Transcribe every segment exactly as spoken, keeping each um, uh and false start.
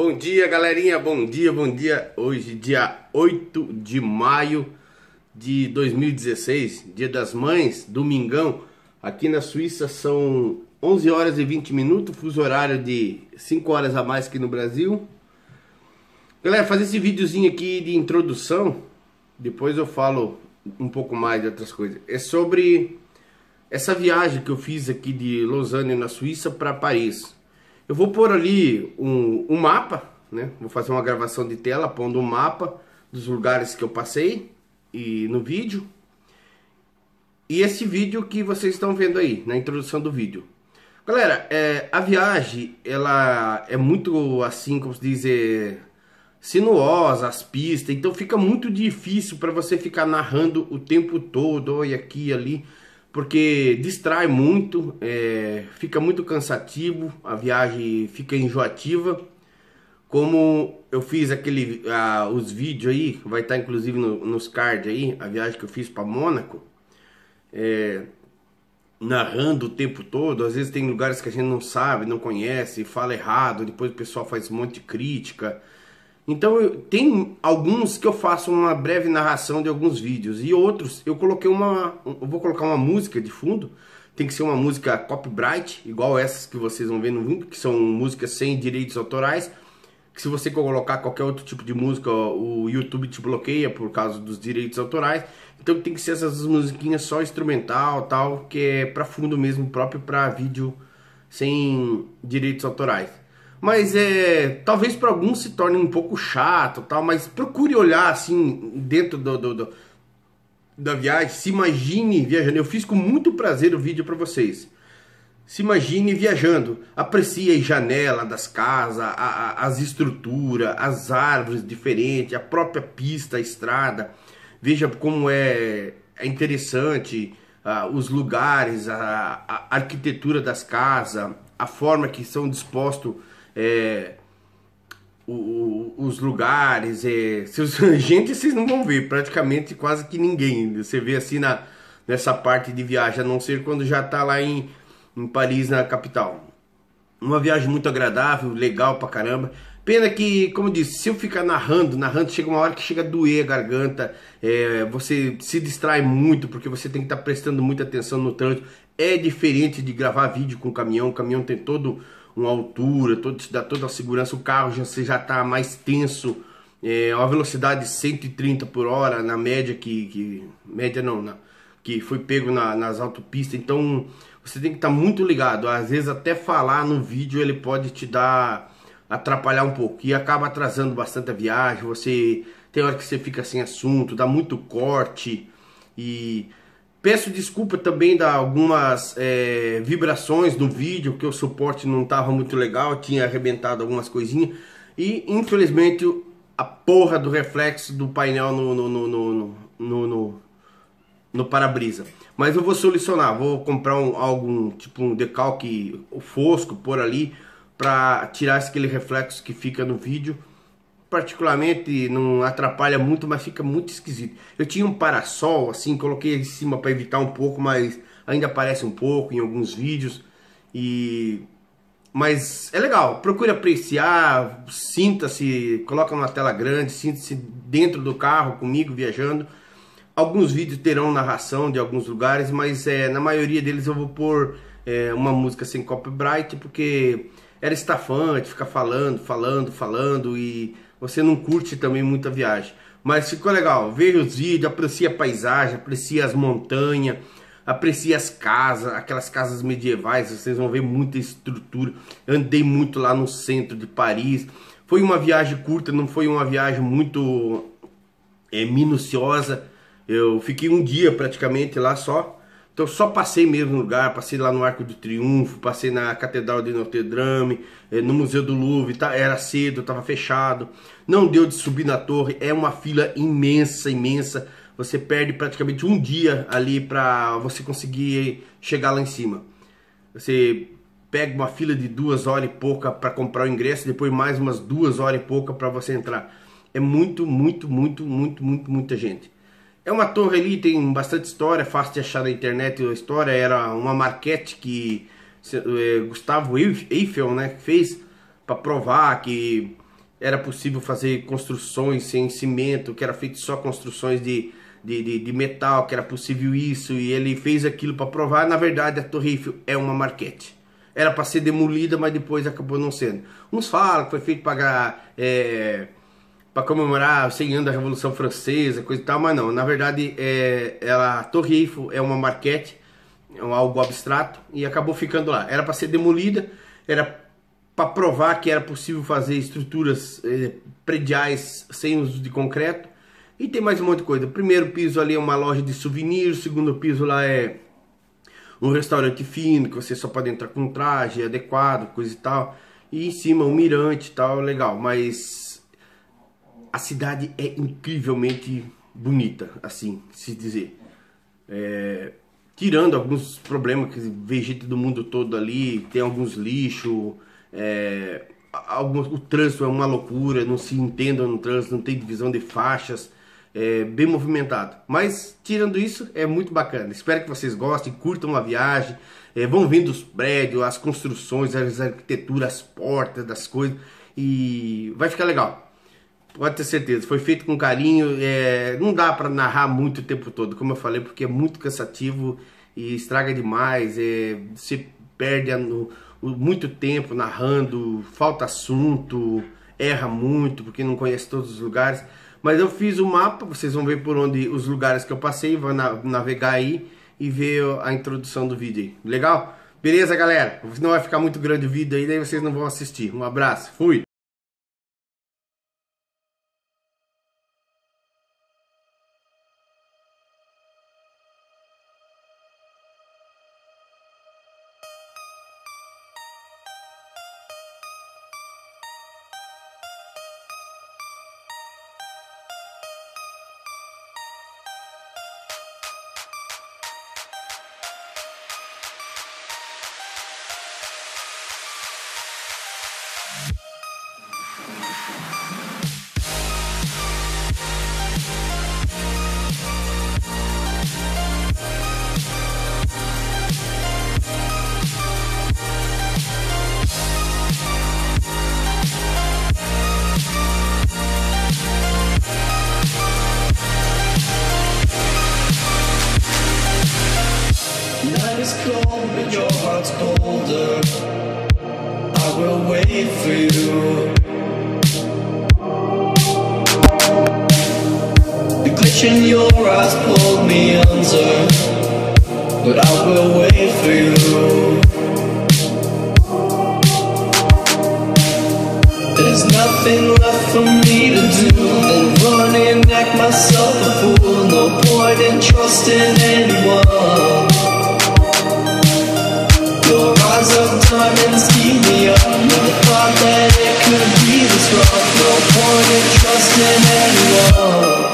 Bom dia, galerinha, bom dia, bom dia. Hoje, dia oito de maio de dois mil e dezesseis, dia das mães, domingão. Aqui na Suíça são onze horas e vinte minutos, fuso horário de cinco horas a mais que no Brasil. Galera, fazer esse videozinho aqui de introdução, depois eu falo um pouco mais de outras coisas. É sobre essa viagem que eu fiz aqui de Lausanne, na Suíça, para Paris. Eu vou pôr ali um, um mapa, né? Vou fazer uma gravação de tela pondo um mapa dos lugares que eu passei e no vídeo. E esse vídeo que vocês estão vendo aí, na introdução do vídeo. Galera, é, a viagem, ela é muito assim, como se diz, é, sinuosa, as pistas. Então fica muito difícil para você ficar narrando o tempo todo, e aqui e ali. Porque distrai muito, é, fica muito cansativo, a viagem fica enjoativa. Como eu fiz aquele, ah, os vídeos aí, vai estar inclusive no, nos cards aí, a viagem que eu fiz para Mônaco, é, narrando o tempo todo. Às vezes tem lugares que a gente não sabe, não conhece, fala errado, depois o pessoal faz um monte de crítica. Então eu, tem alguns que eu faço uma breve narração de alguns vídeos, e outros eu coloquei uma, eu vou colocar uma música de fundo. Tem que ser uma música copyright, igual essas que vocês vão ver no vídeo, que são músicas sem direitos autorais, que se você colocar qualquer outro tipo de música, o YouTube te bloqueia por causa dos direitos autorais. Então tem que ser essas musiquinhas só instrumental, tal, que é para fundo mesmo, próprio para vídeo sem direitos autorais. Mas é, talvez para alguns se torne um pouco chato, tal, mas procure olhar assim dentro do, do, do, da viagem, se imagine viajando. Eu fiz com muito prazer o vídeo para vocês. Se imagine viajando, aprecie a janela das casas, a, a, as estruturas, as árvores diferentes, a própria pista, a estrada. Veja como é, é interessante uh, os lugares, a, a arquitetura das casas, a forma que são dispostos É, o, o, os lugares. É, seus, gente, vocês não vão ver praticamente quase que ninguém. Você vê assim na, nessa parte de viagem, a não ser quando já tá lá em, em Paris, na capital. Uma viagem muito agradável, legal pra caramba. Pena que, como eu disse, se eu ficar narrando, narrando, chega uma hora que chega a doer a garganta. É, você se distrai muito, porque você tem que estar tá prestando muita atenção no trânsito. É diferente de gravar vídeo com o caminhão. O caminhão tem todo uma altura, todo, te dá toda a segurança. O carro já, você já está mais tenso, é uma velocidade de cento e trinta por hora na média, que, que média não, na, que foi pego na, nas autopistas. Então você tem que estar tá muito ligado. Às vezes até falar no vídeo ele pode te dar, atrapalhar um pouco, e acaba atrasando bastante a viagem. Você tem hora que você fica sem assunto, dá muito corte. E peço desculpa também de algumas é, vibrações no vídeo, que o suporte não estava muito legal, tinha arrebentado algumas coisinhas. E infelizmente a porra do reflexo do painel no, no, no, no, no, no, no para-brisa. Mas eu vou solucionar, vou comprar um, algum tipo um decalque fosco por ali, para tirar aquele reflexo que fica no vídeo. Particularmente não atrapalha muito, mas fica muito esquisito. Eu tinha um parasol assim, coloquei em cima para evitar um pouco, mas ainda aparece um pouco em alguns vídeos. E mas é legal, procure apreciar, sinta-se, coloca uma tela grande, sinta-se dentro do carro comigo viajando. Alguns vídeos terão narração de alguns lugares, mas é, na maioria deles eu vou pôr é, uma música sem copyright, porque era estafante ficar falando, falando, falando, e você não curte também muita viagem. Mas ficou legal, veja os vídeos, aprecie a paisagem, aprecie as montanhas, aprecie as casas, aquelas casas medievais. Vocês vão ver muita estrutura. Andei muito lá no centro de Paris. Foi uma viagem curta, não foi uma viagem muito é, minuciosa. Eu fiquei um dia praticamente lá só. Então só passei mesmo no lugar, passei lá no Arco do Triunfo, passei na Catedral de Notre Dame, no Museu do Louvre. Tá, era cedo, estava fechado, não deu de subir na torre, é uma fila imensa, imensa. Você perde praticamente um dia ali para você conseguir chegar lá em cima. Você pega uma fila de duas horas e pouca para comprar o ingresso, depois mais umas duas horas e pouca para você entrar. É muito, muito, muito, muito, muito, muita gente. É uma torre ali, tem bastante história, fácil de achar na internet. A história era uma maquete que é, Gustavo Eiffel, né, fez para provar que era possível fazer construções sem cimento, que era feito só construções de, de, de, de metal, que era possível isso, e ele fez aquilo para provar. Na verdade, a Torre Eiffel é uma maquete. Era para ser demolida, mas depois acabou não sendo. Uns falam que foi feito para é, para comemorar os cem anos da Revolução Francesa, coisa e tal, mas não. Na verdade, é, ela, a Torre Eiffel é uma maquete, é um algo abstrato, e acabou ficando lá. Era para ser demolida, era para provar que era possível fazer estruturas eh, prediais sem uso de concreto. E tem mais um monte de coisa. O primeiro piso ali é uma loja de souvenirs, o segundo piso lá é um restaurante fino, que você só pode entrar com um traje adequado, coisa e tal. E em cima um mirante e tal, legal. Mas a cidade é incrivelmente bonita, assim se dizer. É... Tirando alguns problemas que vê gente do mundo todo ali, tem alguns lixos, é, alguns, o trânsito é uma loucura, não se entenda no trânsito, não tem divisão de faixas, é bem movimentado. Mas tirando isso, é muito bacana. Espero que vocês gostem, curtam a viagem, é, vão vendo os prédios, as construções, as arquiteturas, as portas das coisas, e vai ficar legal. Pode ter certeza, foi feito com carinho, é, não dá para narrar muito o tempo todo, como eu falei, porque é muito cansativo e estraga demais, é, você perde a, no, muito tempo narrando, falta assunto, erra muito porque não conhece todos os lugares. Mas eu fiz o mapa, vocês vão ver por onde os lugares que eu passei, vão na, navegar aí e ver a introdução do vídeo aí. Legal? Beleza, galera? Não vai ficar muito grande o vídeo aí, daí vocês não vão assistir. Um abraço, fui! Is cold, but your heart's colder. I will wait for you. The glitch in your eyes pulled me under, but I will wait for you. There's nothing left for me to do than run and act myself a fool. No point in trusting anyone. Your eyes of diamonds keep me up. Never thought that it could be this rough. No point in trusting anyone.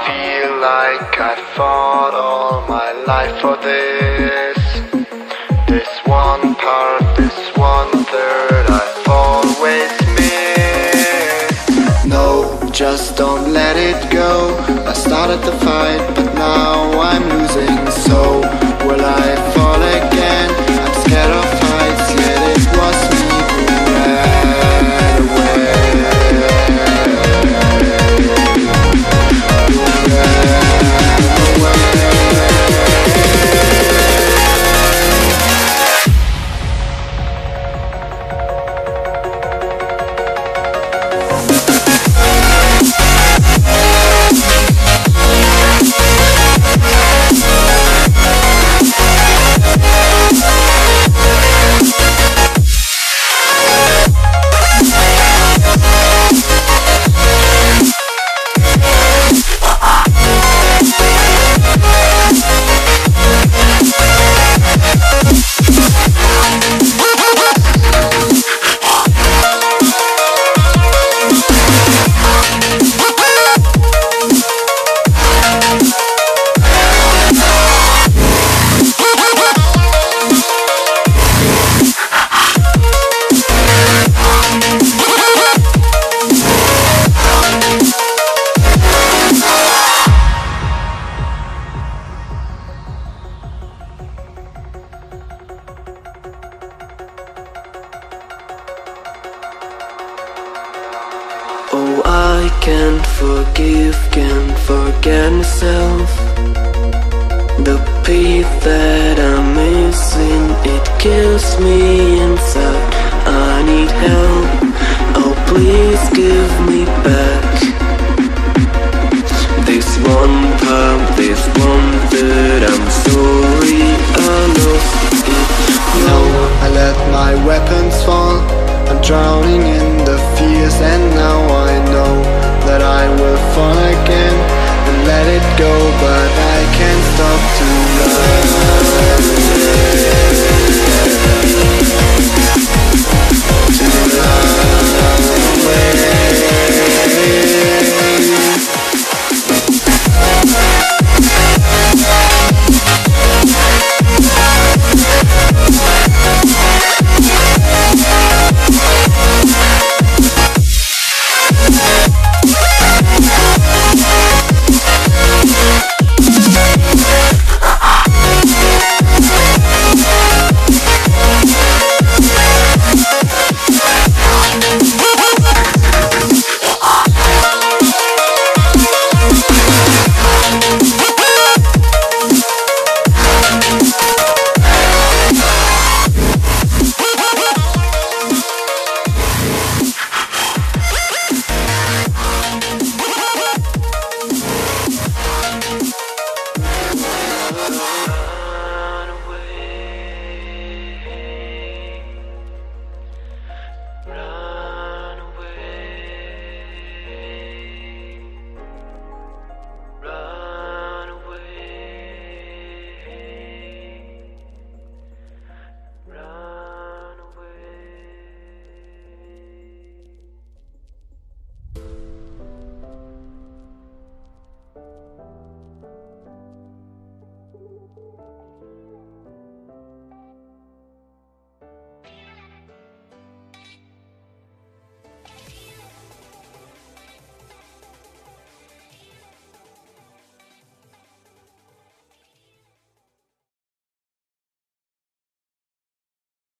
feel like I fought all my life for this. This one part, this one third I've always missed. No, just don't let it go. I started the fight, but now I'm losing. So will I fall again? I'm scared of heights, yet it was me who ran away. Who ran away. Oh, I can't forgive, can't forget myself. The peace that I'm